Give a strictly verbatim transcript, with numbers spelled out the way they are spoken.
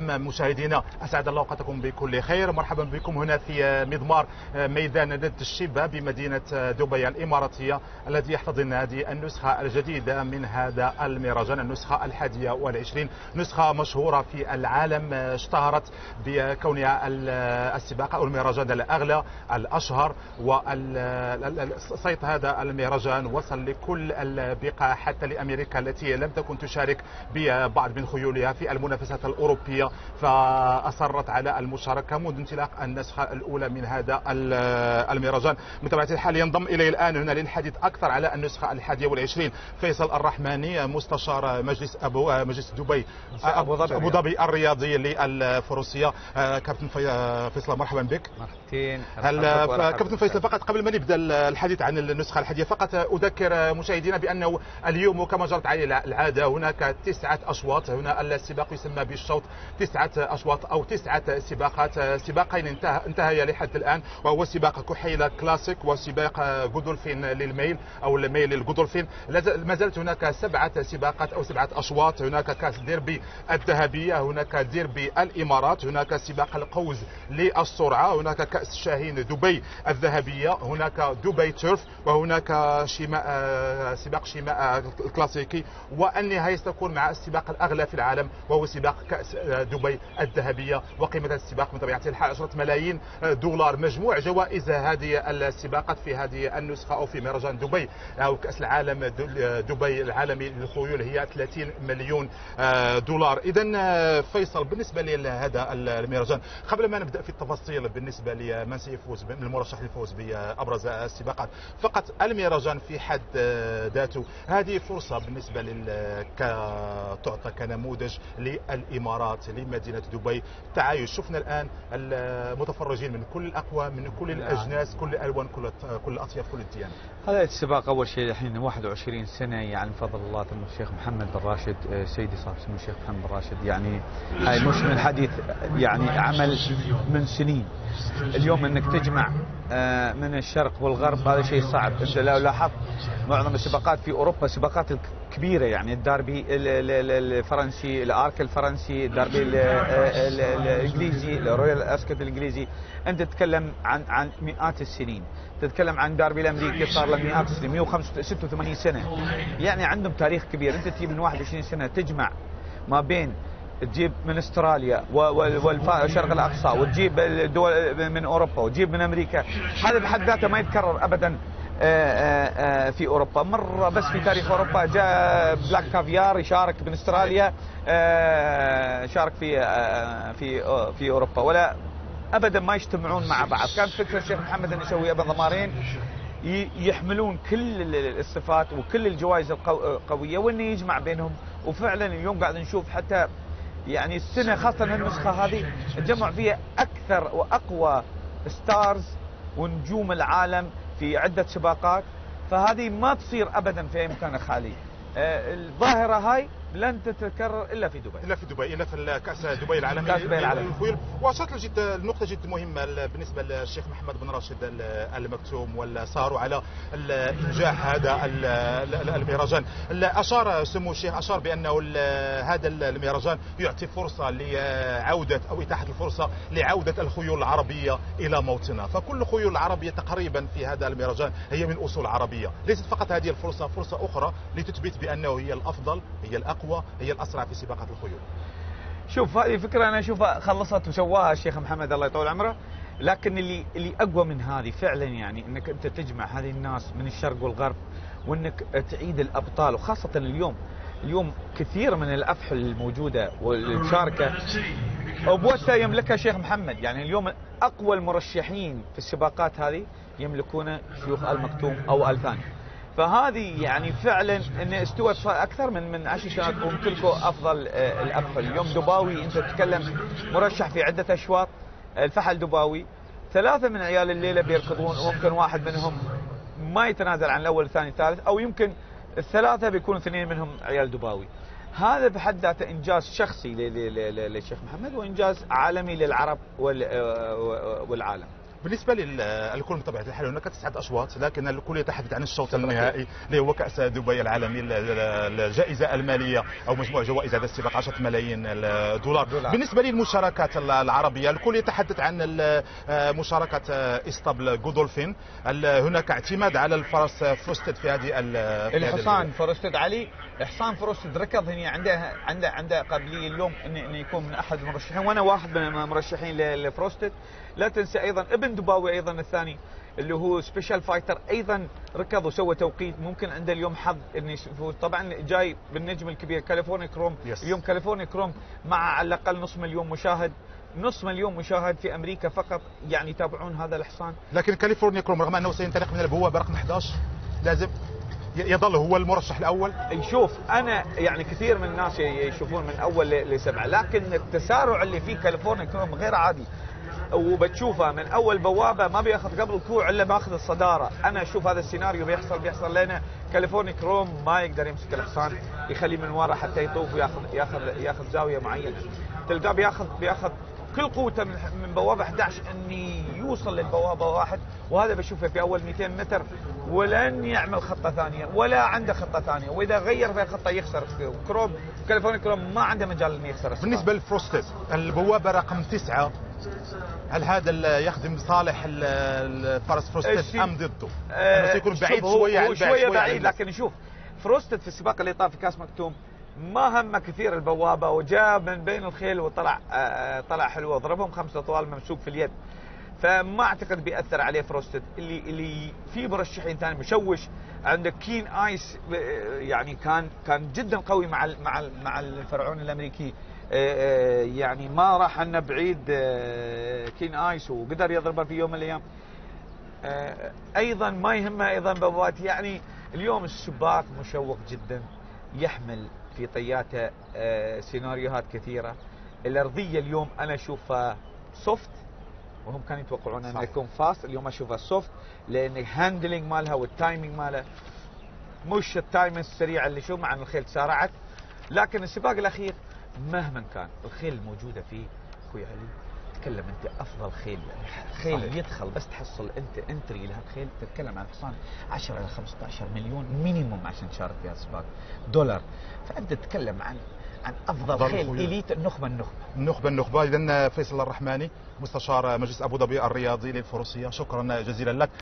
مشاهدينا اسعد الله اوقاتكم بكل خير. مرحبا بكم هنا في مضمار ميدان ند الشبه بمدينه دبي الاماراتيه الذي يحتضن هذه النسخه الجديده من هذا المهرجان، النسخه الحادية والعشرين، نسخه مشهوره في العالم اشتهرت بكونها السباق او المهرجان الاغلى الاشهر، وصيت هذا المهرجان وصل لكل البقاع حتى لامريكا التي لم تكن تشارك ببعض من خيولها في المنافسات الاوروبيه، فأصرت على المشاركة منذ انطلاق النسخة الأولى من هذا المهرجان. بطبيعة الحال ينضم إلي الآن هنا للحديث أكثر على النسخة الحادية والعشرين فيصل الرحماني، مستشار مجلس أبو مجلس دبي أبو ظبي, أبو ظبي الرياضي للفروسية. كابتن فيصل مرحبا بك. مرحبتين. هل كابتن فيصل، فقط قبل ما نبدأ الحديث عن النسخة الحادية فقط أذكر مشاهدينا بأنه اليوم كما جرت عليه العادة هناك تسعة أشواط. هنا السباق يسمى بالشوط تسعة أشواط أو تسعة سباقات، سباقين انتهى انتهيا لحد الآن، وهو سباق كحيلة كلاسيك وسباق جودولفين للميل أو الميل للجودولفين. ما زالت هناك سبعة سباقات أو سبعة أشواط. هناك كاس ديربي الذهبية، هناك ديربي الإمارات، هناك سباق القوس للسرعة، هناك كأس شاهين دبي الذهبية، هناك دبي تيرف، وهناك شيماء سباق شيماء الكلاسيكي، والنهاية ستكون مع السباق الأغلى في العالم وهو سباق كأس دبي الذهبية. وقيمة السباق بطبيعة الحال عشرة ملايين دولار. مجموع جوائز هذه السباقات في هذه النسخة أو في مهرجان دبي أو كأس العالم دبي العالمي للخيول هي ثلاثين مليون دولار. إذا فيصل، بالنسبة لهذا المهرجان قبل ما نبدأ في التفاصيل بالنسبة لمن سيفوز من المرشح للفوز بأبرز السباقات، فقط المهرجان في حد ذاته هذه فرصة بالنسبة لل تعطى كنموذج للإمارات لمدينة دبي تعايش. شفنا الآن المتفرجين من كل الأقوام، من كل الأجناس، كل الألوان، كل كل الأطياف، كل الديانات. هذا السباق أول شيء الحين واحد وعشرين سنة، يعني بفضل الله ثم الشيخ محمد بن راشد سيدي صاحب سمو الشيخ محمد بن راشد، يعني هاي مش من حديث، يعني عمل من سنين. اليوم انك تجمع من الشرق والغرب هذا شيء صعب. انت لو لاحظت معظم السباقات في اوروبا سباقات كبيره، يعني الداربي الفرنسي، الارك الفرنسي، الداربي الانجليزي، الرويال اسكت الانجليزي، انت تتكلم عن عن مئات السنين. تتكلم عن داربي الامريكي صار له مئات السنين، مئة وستة وثمانين سنه، يعني عندهم تاريخ كبير. انت تجيب من واحد وعشرين سنه تجمع ما بين تجيب من استراليا والشرق الاقصى، وتجيب الدول من اوروبا، وتجيب من امريكا، هذا بحد ذاته ما يتكرر ابدا في اوروبا. مره بس في تاريخ اوروبا جاء بلاك كافيار يشارك من استراليا، شارك في في في اوروبا، ولا ابدا ما يجتمعون مع بعض. كان فكره الشيخ محمد ان يسوي ابن ضمارين يحملون كل الصفات وكل الجوائز القويه، وانه يجمع بينهم. وفعلا اليوم قاعد نشوف حتى يعني السنه خاصه النسخه هذه تجمع فيها اكثر واقوى ستارز ونجوم العالم في عده سباقات، فهذه ما تصير ابدا في اي مكان خالي. آه الظاهره هاي لن تتكرر الا في دبي، الا في دبي، الا في كاس دبي العالمي. كاس دبي العالمي. وصلت جد النقطه جد مهمه بالنسبه للشيخ محمد بن راشد المكتوم، ولا صاروا على انجاح هذا المهرجان. اشار سمو الشيخ اشار بانه هذا المهرجان يعطي فرصه لعوده او اتاحه الفرصه لعوده الخيول العربيه الى موطنها. فكل الخيول العربيه تقريبا في هذا المهرجان هي من اصول عربيه. ليست فقط هذه الفرصه، فرصه اخرى لتثبت بانه هي الافضل، هي الاقوى، هي الاسرع في سباقات الخيول. شوف هذه فكره انا اشوفها خلصت وسواها الشيخ محمد الله يطول عمره، لكن اللي اللي اقوى من هذه فعلا يعني انك انت تجمع هذه الناس من الشرق والغرب، وانك تعيد الابطال. وخاصه اليوم اليوم كثير من الافحل الموجوده والمشاركه ابوتها يملكها الشيخ محمد. يعني اليوم اقوى المرشحين في السباقات هذه يملكون شيوخ آل مكتوم او آل ثاني. فهذه يعني فعلا ان استوت اكثر من من عشر سنوات وامتلكوا افضل الافحل. اليوم دباوي انت تتكلم مرشح في عده اشواط، الفحل دباوي، ثلاثه من عيال الليله بيركضون، وممكن واحد منهم ما يتنازل عن الاول الثاني الثالث، او يمكن الثلاثه بيكون اثنين منهم عيال دباوي. هذا بحد ذاته انجاز شخصي للشيخ محمد، وانجاز عالمي للعرب والعالم. بالنسبه للكل بطبيعه الحال هناك تسعه اشواط، لكن الكل يتحدث عن الشوط النهائي اللي هو كاس دبي العالمي، الجائزه الماليه او مجموع جوائز هذا السباق عشرة ملايين دولار. دولار. بالنسبه للمشاركات العربيه الكل يتحدث عن مشاركه اسطبل جودولفين، هناك اعتماد على الفرس فروستد في هذه الحصان فروستد علي. حصان فروستد ركض هنا عنده عنده عنده قابليه اليوم انه يكون من احد المرشحين، وانا واحد من المرشحين لفروستد. لا تنسى ايضا ابن دباوي ايضا الثاني اللي هو سبيشال فايتر ايضا ركض وسوى توقيت، ممكن عنده اليوم حظ انه يفوز. طبعا جاي بالنجم الكبير كاليفورنيا كروم. yes. اليوم كاليفورنيا كروم مع على الاقل نص مليون مشاهد، نص مليون مشاهد في امريكا فقط يعني يتابعون هذا الحصان. لكن كاليفورنيا كروم رغم انه سينطلق من البوابه رقم احد عشر لازم يظل هو المرشح الاول. نشوف انا يعني كثير من الناس يشوفون من اول لسبعه، لكن التسارع اللي فيه كاليفورنيا كروم غير عادي، وبتشوفه من اول بوابه ما بياخذ قبل الكوع الا ماخذ الصداره. انا اشوف هذا السيناريو بيحصل بيحصل لنا. كاليفورنيا كروم ما يقدر يمسك الحصان يخليه من ورا حتى يطوف وياخذ ياخذ ياخذ زاويه معينه، تلقاه بياخذ بياخذ كل قوته من من بوابه احد عشر اني يوصل للبوابه واحد، وهذا بشوفه في اول مئتين متر ولن يعمل خطه ثانيه ولا عنده خطه ثانيه، واذا غير في الخطه يخسر. كروم كاليفورنيا كروم ما عنده مجال انه يخسر. بالنسبه لفروستد البوابه رقم تسعة، هل هذا يخدم صالح الفرس فروستد ام ضده؟ أه سيكون بعيد شويه عن شويه بعيد, بعيد لكن نشوف فروستد في السباق اللي طاف في كاس مكتوم ما همه كثير البوابه، وجاء من بين الخيل وطلع آه طلع حلو وضربهم خمسه طوال ممسوك في اليد، فما اعتقد بيأثر عليه فروستد. اللي اللي في مرشحين ثاني مشوش عندك كين ايس، يعني كان كان جدا قوي مع ال مع ال مع الفرعون الامريكي، يعني ما راح عنا بعيد كين ايس وقدر يضربه في يوم من الايام. ايضا ما يهمه ايضا بوابات. يعني اليوم السباق مشوق جدا، يحمل في طياته سيناريوهات كثيره. الارضيه اليوم انا اشوفها سوفت، وهم كانوا يتوقعون انه يكون فاست، اليوم اشوفها سوفت لان الهاندلنج مالها والتايمينج مالها مش التايم السريع اللي شو مع ان الخيل تسارعت. لكن السباق الاخير مهما كان الخيل الموجوده فيه اخوي علي، تتكلم انت افضل خيل، يعني خيل صحيح. يدخل بس تحصل انت انتري لهالخيل تتكلم عن حصان عشرة الى خمسة عشر مليون مينيموم عشان تشارك في هالسباق دولار، فانت تتكلم عن عن افضل خيل اليت النخبه النخبه النخبه النخبه. اذا فيصل الرحماني مستشار مجلس ابو ظبي الرياضي للفروسيه، شكرا جزيلا لك.